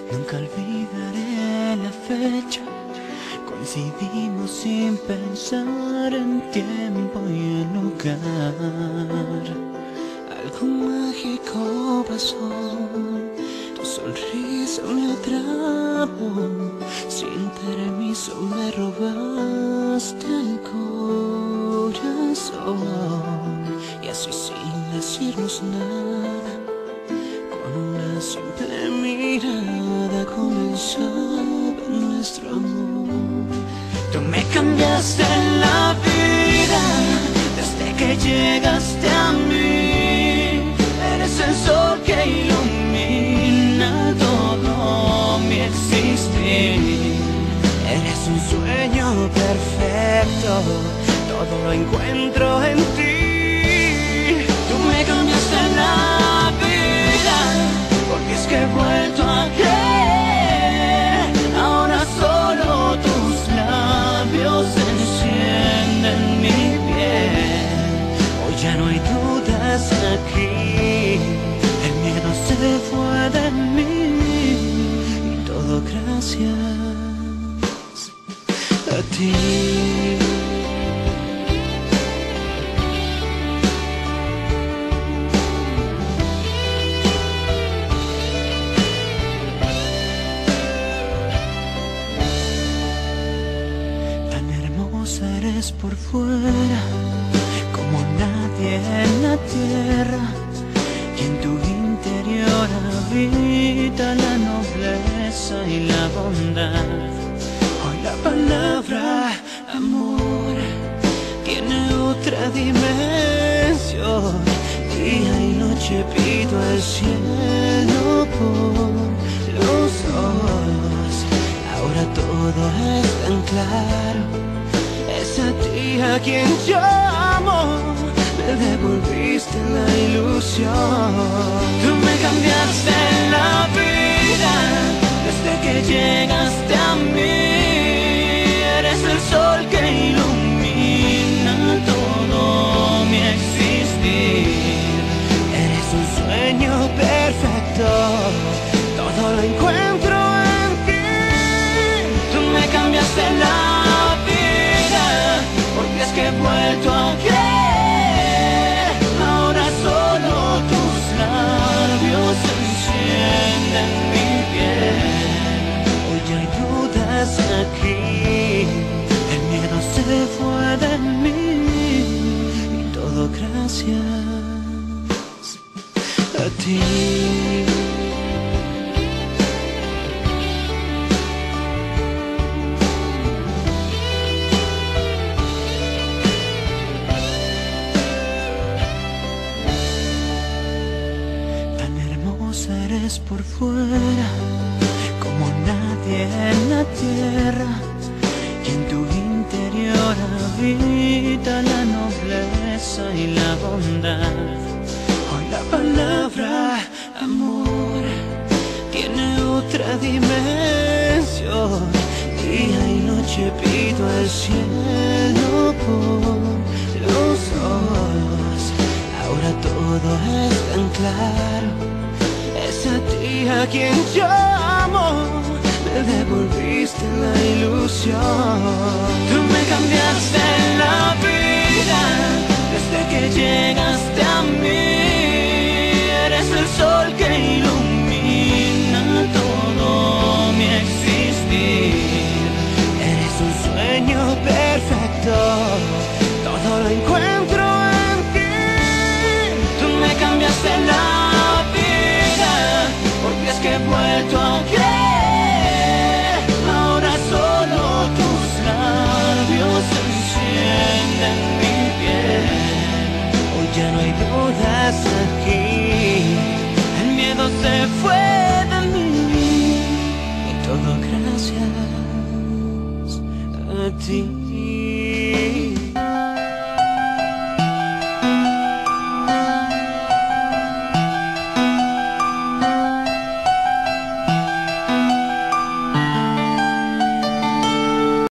Nunca olvidaré la fecha. Coincidimos sin pensar en tiempo y en lugar. Algo mágico pasó. Tu sonrisa me atrapó. Sin permiso me robaste el corazón. Y así sin decirnos nada, con una simple mirada comenzaba nuestro amor. Tú me cambiaste la vida desde que llegaste a mí. Eres el sol que ilumina todo mi existir. Eres un sueño perfecto, todo lo encuentro en ti. Tú me cambiaste la vida, porque es que he vuelto a creer. Ahora solo tus labios encienden mi piel. Hoy ya no hay dudas aquí, el miedo se fue de mí. Y todo gracias a ti. Eres por fuera como nadie en la tierra, y en tu interior habita la nobleza y la bondad. Hoy la palabra amor tiene otra dimensión. Día y noche pido al cielo por los dos. Ahora todo es tan claro. Es a ti a quien llamo, me devolviste la ilusión. Tú me cambiaste la vida desde que llegaste a mí. Eres el sol que ilumina todo mi existir. Eres un sueño perfecto, todo lo encuentro en ti. Tú me cambiaste la porque es que he vuelto a creer. Ahora solo tus labios encienden mi piel. Hoy ya hay dudas aquí, el miedo se fue de mí. Y todo gracias a ti. Eres por fuera como nadie en la tierra, y en tu interior habita la nobleza y la bondad. Hoy la palabra amor tiene otra dimensión. Día y noche pido al cielo por los dos. Ahora todo es tan claro. Es a ti a quien llamo, me devolviste la ilusión. Tú me cambiaste la vida desde que llegaste a mí. Eres el sol que ilumina todo mi existir. Eres un sueño perfecto, todo lo encuentro en ti. Tú me cambiaste la porque es que he vuelto a creer. Ahora solo tus labios encienden mi piel. Hoy ya no hay dudas aquí, el miedo se fue de mí. Y todo gracias a ti.